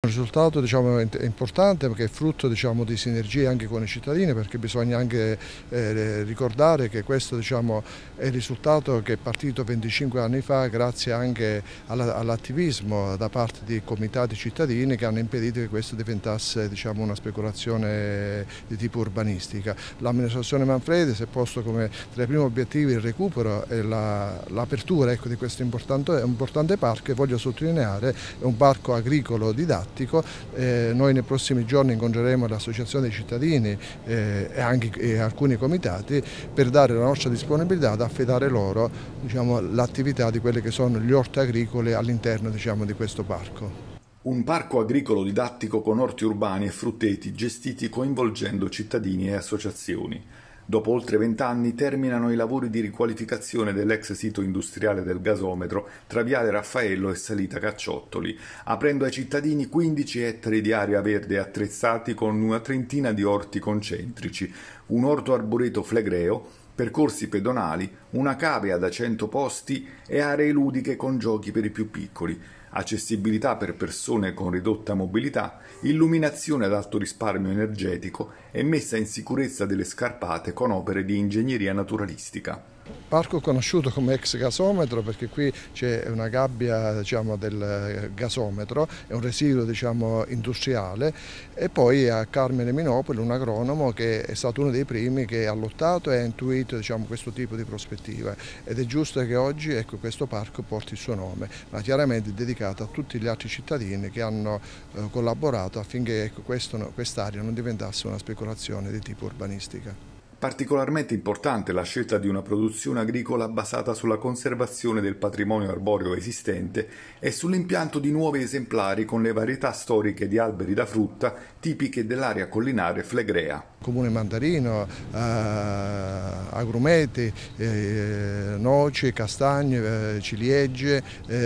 Un risultato è importante perché è frutto di sinergie anche con i cittadini, perché bisogna anche ricordare che questo è il risultato che è partito 25 anni fa grazie anche all'attivismo da parte di comitati cittadini che hanno impedito che questo diventasse una speculazione di tipo urbanistica. L'amministrazione Manfredi si è posto come tra i primi obiettivi il recupero e l'apertura di questo importante parco, e voglio sottolineare è un parco agricolo didattico. Noi nei prossimi giorni incontreremo l'associazione dei cittadini e alcuni comitati per dare la nostra disponibilità ad affidare loro l'attività di quelli che sono gli orti agricoli all'interno di questo parco. Un parco agricolo didattico con orti urbani e frutteti gestiti coinvolgendo cittadini e associazioni. Dopo oltre 20 anni terminano i lavori di riqualificazione dell'ex sito industriale del gasometro tra Viale Raffaello e Salita Cacciottoli, aprendo ai cittadini 15 ettari di area verde attrezzati con una trentina di orti concentrici, un orto arboreto flegreo, percorsi pedonali, una cavea da 100 posti e aree ludiche con giochi per i più piccoli, accessibilità per persone con ridotta mobilità, illuminazione ad alto risparmio energetico e messa in sicurezza delle scarpate con opere di ingegneria naturalistica. Parco conosciuto come ex gasometro perché qui c'è una gabbia del gasometro, è un residuo industriale, e poi a Carmine Minopoli un agronomo che è stato uno dei primi che ha lottato e ha intuito questo tipo di prospettiva, ed è giusto che oggi questo parco porti il suo nome, ma chiaramente è dedicato a tutti gli altri cittadini che hanno collaborato affinché quest'area non diventasse una speculazione di tipo urbanistica. Particolarmente importante la scelta di una produzione agricola basata sulla conservazione del patrimonio arboreo esistente e sull'impianto di nuovi esemplari con le varietà storiche di alberi da frutta tipiche dell'area collinare flegrea. Comune mandarino, agrumeti, noci, castagne, ciliegie,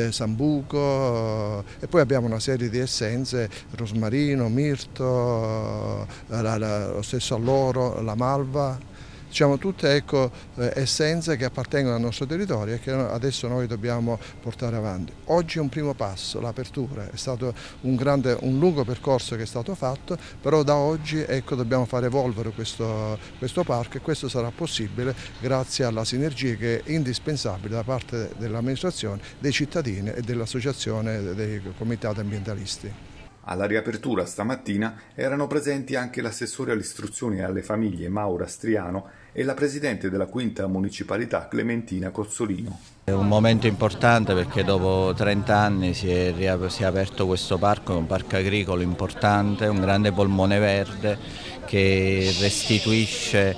sambuco, e poi abbiamo una serie di essenze, rosmarino, mirto, lo stesso alloro, la malva. Tutte essenze che appartengono al nostro territorio e che adesso noi dobbiamo portare avanti. Oggi è un primo passo, l'apertura, è stato un lungo percorso che è stato fatto, però da oggi dobbiamo far evolvere questo parco, e questo sarà possibile grazie alla sinergia che è indispensabile da parte dell'amministrazione, dei cittadini e dell'associazione dei comitati ambientalisti. Alla riapertura stamattina erano presenti anche l'assessore all'istruzione e alle famiglie Maura Striano e la presidente della quinta municipalità Clementina Cozzolino. È un momento importante perché dopo 30 anni si è aperto questo parco, un parco agricolo importante, un grande polmone verde che restituisce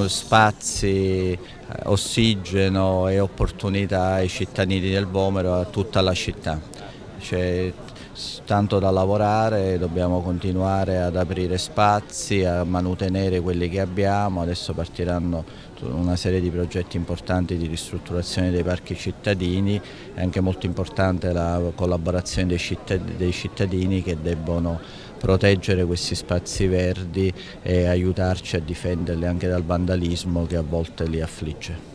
spazi, ossigeno e opportunità ai cittadini del Vomero, a tutta la città. C'è tanto da lavorare, dobbiamo continuare ad aprire spazi, a manutenere quelli che abbiamo. Adesso partiranno una serie di progetti importanti di ristrutturazione dei parchi cittadini, è anche molto importante la collaborazione dei cittadini che debbono proteggere questi spazi verdi e aiutarci a difenderli anche dal vandalismo che a volte li affligge.